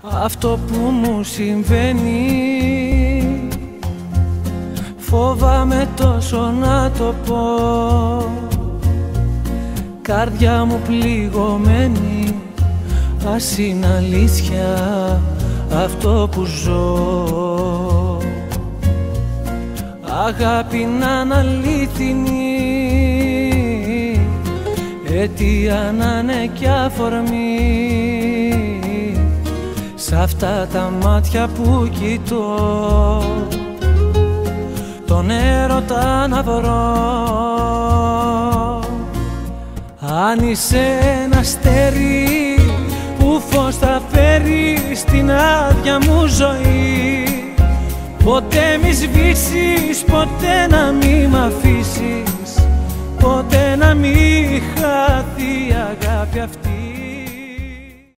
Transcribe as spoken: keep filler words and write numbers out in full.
αυτό που μου συμβαίνει. Φόβαμαι τόσο να το πω, καρδιά μου πληγωμένη, ας είναι αλήθεια αυτό που ζω. Αγάπη να είναι αλήθινη, αιτία να είναι κι αφορμή, σ' αυτά τα μάτια που κοιτώ τον έρωτα να βρω. Αν είσαι ένα αστέρι που φως θα φέρει στην άδεια μου ζωή, ποτέ μη σβήσεις, ποτέ να μη μ' αφήσεις, ποτέ να μη χαθεί η αγάπη αυτή.